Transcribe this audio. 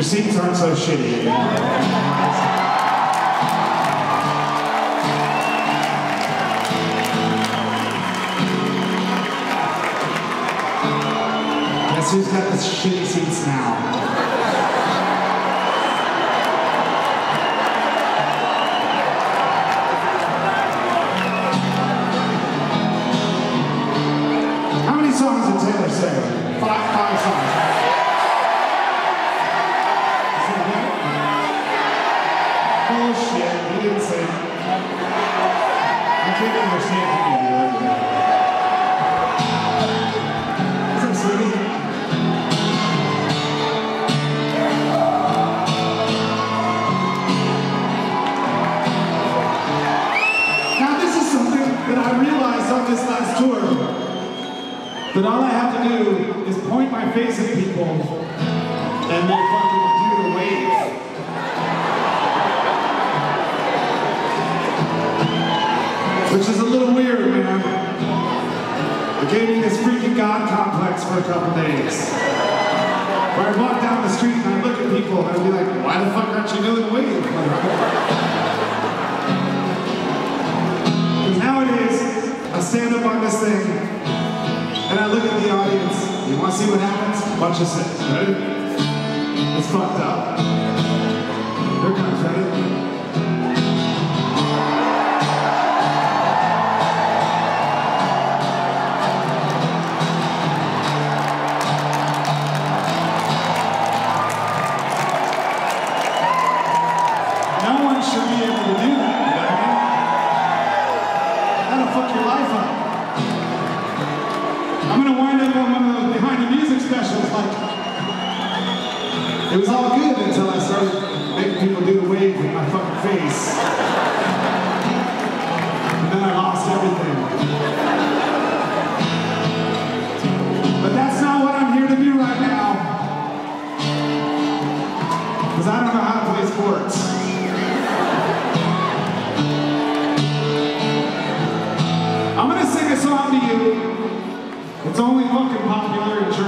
seats aren't so shitty anymore. Guess who's got the shitty seats now? How many songs did Taylor say? Five songs. Bullshit, he didn't say it. I can't understand any of you. What's up, sweetie? Now this is something that I realized on this last tour, that all I have to do is point my face at people and they fucking do the wave. Which is a little weird, man. It gave me this freaking God complex for a couple days. Where I'd walk down the street and I'd look at people and I'd be like, why the fuck aren't you doing the wave? Because nowadays, I stand up on this thing and I look at the audience. You want to see what happens? Watch this. Ready? It's fucked up. Here it comes, ready? Should be able to do that, you know what I mean? That'll fuck your life up. I'm gonna wind up on one of those behind the music specials, like, it was all good until I started making people do the wave with my fucking face. And then I lost everything. But that's not what I'm here to do right now. Because I don't know how to play sports. I'm gonna sing a song to you. It's only fucking popular in church.